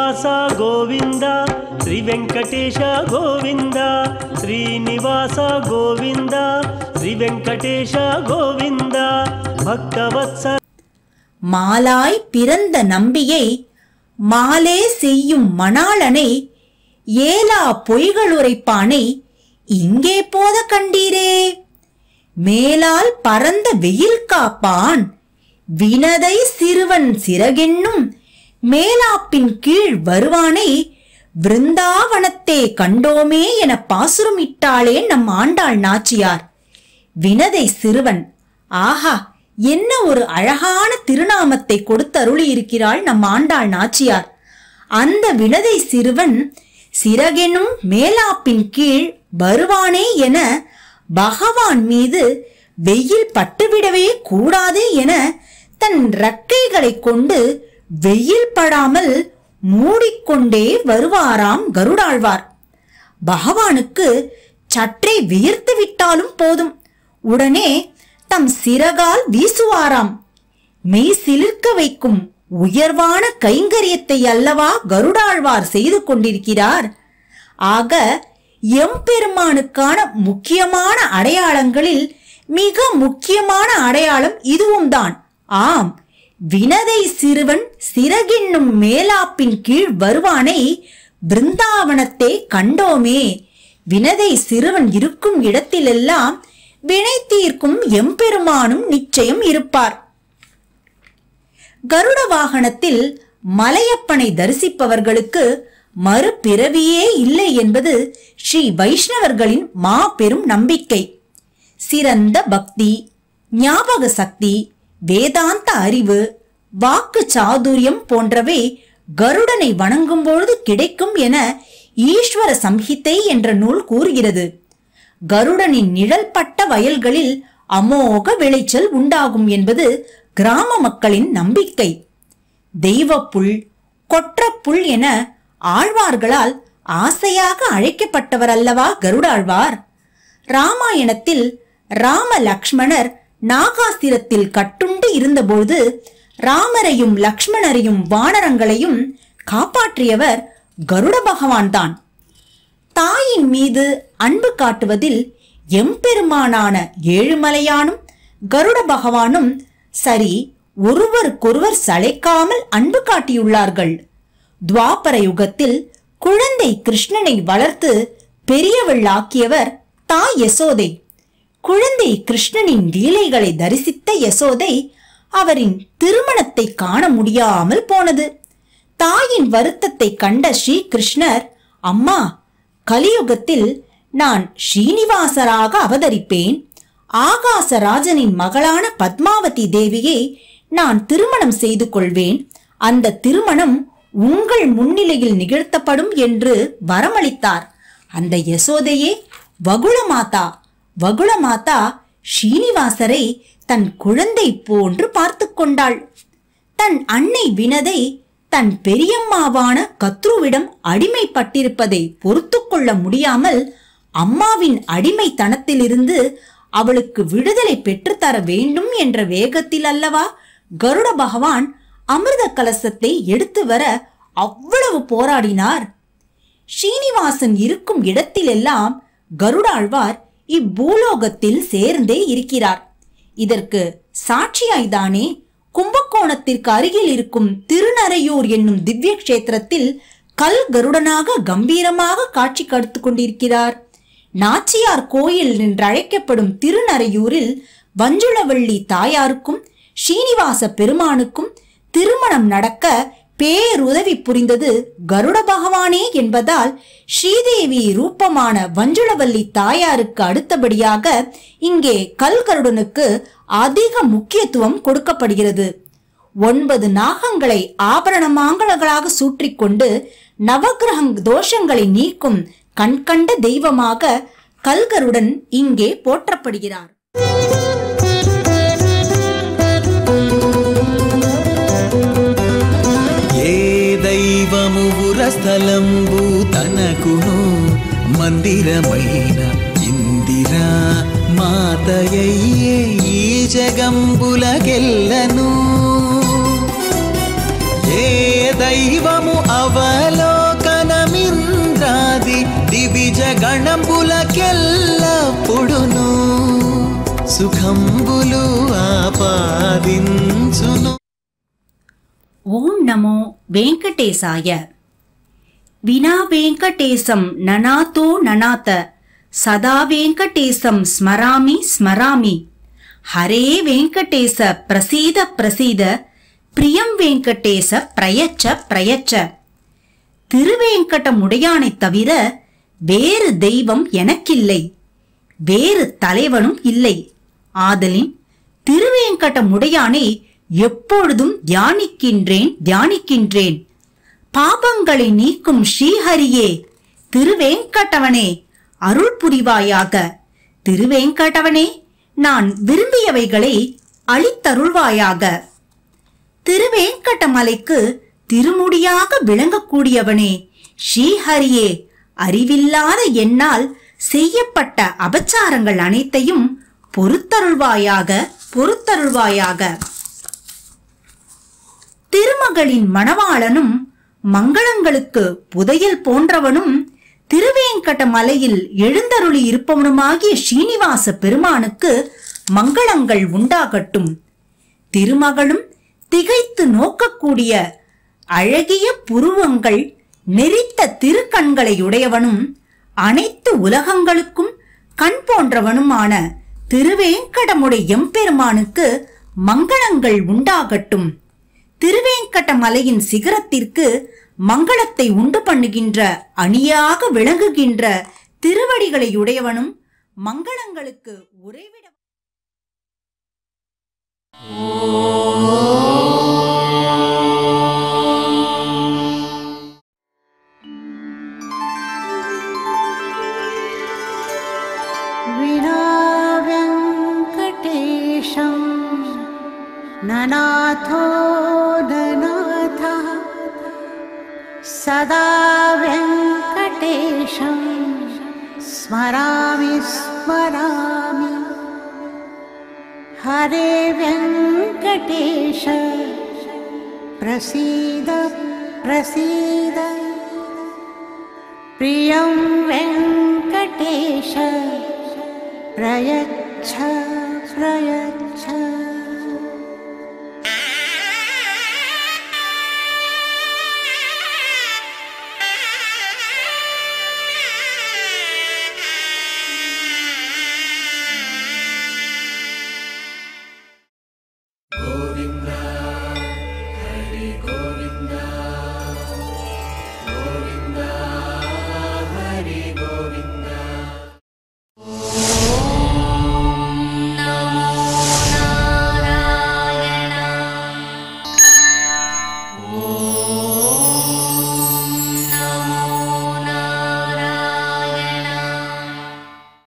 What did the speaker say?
శ్రీనివాస గోవింద శ్రీ వెంకటేశ గోవింద శ్రీనివాస గోవింద శ్రీ వెంకటేశ గోవింద பக்தவத்ச மாலாய் பிறந்த நம்பியை மாலே செய்யும் மணாளனை ஏலா பொய்களுரைப்பானை இங்கே போத கண்டீரே. மேலால் பறந்த வெயில் காப்பான் வினதை சிறுவன் சிறகென்னும் மேலாப்பின் கீழ் வருவானை விருந்தாவனத்தே கண்டோமே என பாசுரமிட்டாளே நம் ஆண்டாள் நாச்சியார். வினதை சிறுவன், ஆஹா, என்ன ஒரு அழகான திருநாமத்தை கொடுத்தருளி இருக்கிறாள் நம் ஆண்டாள் நாச்சியார். அந்த வினதை சிறுவன் சிறகெனும் மேலாப்பின் கீழ் வருவானே என பகவான் மீது வெயில் பட்டுவிடவே கூடாது என தன் இறக்கைகளை கொண்டு வெயில் படாமல் மூடிக்கொண்டே வருவாராம் கருடாழ்வார். பகவானுக்கு சற்றே வியர்த்து விட்டாலும் போதும், உடனே தம் சிறகால் வீசுவாராம். மெய் சிலிர்க்க வைக்கும் உயர்வான கைங்கரியத்தை அல்லவா கருடாழ்வார் செய்து கொண்டிருக்கிறார். ஆக எம்பெருமானுக்கான முக்கியமான அடையாளங்களில் மிக முக்கியமான அடையாளம் இதுவும் தான். ஆம், வினதை சிறுவன் சிறகென்னும் மேலாப்பின் கீழ் வருவானை பிருந்தாவனத்தை கண்டோமே. வினதை சிறுவன் இருக்கும் இடத்திலெல்லாம் வினை தீர்க்கும் எம்பெருமானும் நிச்சயம் இருப்பார். கருட வாகனத்தில் மலையப்பனை தரிசிப்பவர்களுக்கு மறுபிறவியே இல்லை என்பது ஸ்ரீ வைஷ்ணவர்களின் மாபெரும் நம்பிக்கை. சிறந்த பக்தி, ஞாபக சக்தி, வேதாந்த அறிவு, வாக்கு சாதுரியம் போன்றவை கருடனை வணங்கும் பொழுது கிடைக்கும் என ஈஸ்வர சம்ஹிதை என்ற நூல் கூறுகிறது. கருடனின் நிழல் பட்ட வயல்களில் அமோக விளைச்சல் உண்டாகும் என்பது கிராம மக்களின் நம்பிக்கை. தெய்வப்புல், கொற்றப்புல் என ஆழ்வார்களால் ஆசையாக அழைக்கப்பட்டவர் அல்லவா கருடாழ்வார். ராமாயணத்தில் ராம லக்ஷ்மணர் நாகாசிரத்தில் கட்டுண்டு இருந்தபோது ராமரையும் லக்ஷ்மணரையும் வானரங்களையும் காப்பாற்றியவர் கருட பகவான் தான். தாயின் மீது அன்பு காட்டுவதில் எம்பெருமானான ஏழுமலையானும் கருட பகவானும் சரி ஒருவருக்கொருவர் சளைக்காமல் அன்பு காட்டியுள்ளார்கள். துவாபர யுகத்தில் குழந்தை கிருஷ்ணனை வளர்த்து பெரியவள் ஆக்கியவர் தாய் யசோதை. குழந்தை கிருஷ்ணனின் லீலைகளை தரிசித்த யசோதை அவரின் திருமணத்தை காண முடியாமல் போனது. தாயின் வருத்தத்தை கண்ட ஸ்ரீ கிருஷ்ணர், அம்மா, கலியுகத்தில் நான் ஸ்ரீனிவாசராக அவதரிப்பேன். ஆகாசராஜனின் மகளான பத்மாவதி தேவியை நான் திருமணம் செய்து கொள்வேன். அந்த திருமணம் உங்கள் முன்னிலையில் நிகழ்த்தப்படும் என்று வரமளித்தார். அந்த யசோதையே வகுளமாதா. வகுளமாதா ஸ்ரீனிவாசரை தன் குழந்தை போன்று பார்த்து கொண்டாள். தன் அன்னை வினதை தன் பெரியம்மாவான கத்ருவிடம் அடிமைப்பட்டிருப்பதை பொறுத்து கொள்ள முடியாமல் அம்மாவின் அடிமைத்தனத்திலிருந்து அவளுக்கு விடுதலை பெற்றுத்தர வேண்டும் என்ற வேகத்தில் அல்லவா கருட பகவான் அமிர்த கலசத்தை எடுத்து வர அவ்வளவு போராடினார். ஸ்ரீனிவாசன் இருக்கும் இடத்திலெல்லாம் கருடாழ்வார் இப்பூலோகத்தில் சேர்ந்தே இருக்கிறார். இதற்கு சாட்சியாய்தானே கும்பகோணத்திற்கு அருகில் இருக்கும் திருநரையூர் என்னும் திவ்ய கஷேத்திரத்தில் கல் கருடனாக கம்பீரமாக காட்சி கொடுத்து கொண்டிருக்கிறார். நாச்சியார் கோயில் என்றழைக்கப்படும் திருநரையூரில் வஞ்சுளவள்ளி தாயாருக்கும் ஸ்ரீனிவாச பெருமானுக்கும் திருமணம் நடக்க பேருதவி புரிந்தது கருட பகவானே என்பதால் ஸ்ரீதேவி ரூபமான வஞ்சுளவள்ளி தாயாருக்கு அடுத்தபடியாக இங்கே கல்கருடனுக்கு அதிக முக்கியத்துவம் கொடுக்கப்படுகிறது. 9 நாகங்களை ஆபரணமாங்களாக சூற்றிக்கொண்டு நவகிரக தோஷங்களை நீக்கும் கண்கண்ட தெய்வமாக கல்கருடன் இங்கே போற்றப்படுகிறார். దైవమురస్థలంబు తనకును మందిరమైన ఇందిరా మాతయయ్యే ఈ జగంబులకెల్లను ఏ దైవము అవలోకనమింద్రాది దివిజ గణంబులకెల్లప్పుడును సుఖంబులు ఆపాదించును. ஓம் நமோ வெங்கடேசாய. வினா வெங்கடேசம் நனாதோ நனாத சதா வெங்கடேசம் ஸ்மராமி ஸ்மராமி. ஹரே வெங்கடேச பிரசீத பிரசீத பிரியம் வெங்கடேச பிரயச்ச பிரயச்ச. திருவேங்கடமுடையானை தவிர வேறு தெய்வம் எனக்கில்லை, வேறு தலைவனும் இல்லை. ஆதலின் திருவேங்கடமுடையானை எப்பொழுதும் தியானிக்கின்றேன் தியானிக்கின்றேன். பாபங்களை நீக்கும் ஸ்ரீஹரியே, திருவேங்கடவனே அருள் புரிவாயாக. திருவேங்கடவனே, நான் விரும்பியவைகளை அளித்தருள்வாயாக. திருவேங்கடமலைக்கு திருமுடியாக விளங்கக்கூடியவனே ஸ்ரீஹரியே, அறிவில்லாத என்னால் செய்யப்பட்ட அபச்சாரங்கள் அனைத்தையும் பொறுத்தருள்வாயாக பொறுத்தருள்வாயாக. திருமகளின் மணவாளனும் மங்களங்களுக்கு புதையல் போன்றவனும் திருவேங்கட மலையில் எழுந்தருளி இருப்பவனுமாகிய ஸ்ரீனிவாச பெருமானுக்கு மங்களங்கள் உண்டாகட்டும். திருமகளும் திகைத்து நோக்கக்கூடிய அழகிய புருவங்கள் நெறித்த திருக்கண்களையுடையவனும் அனைத்து உலகங்களுக்கும் கண் போன்றவனுமான திருவேங்கடமுடைய எம்பெருமானுக்கு மங்களங்கள் உண்டாகட்டும். திருவேங்கட மலையின் சிகரத்திற்கு மங்களத்தை உண்டு பண்ணுகின்ற அணியாக விளங்குகின்ற திருவடிகளையுடையவனும் மங்களங்களுக்கு உறைவிட. विना वेङ्कटेशं ननाथो ननाथः सदा वेङ्कटेशं स्मरामि स्मरामि. हरे वेङ्कटेश प्रसीद प्रसीद. प्रियं वेङ्कटेश प्रयच्छ प्रयच्छ. गोविन्द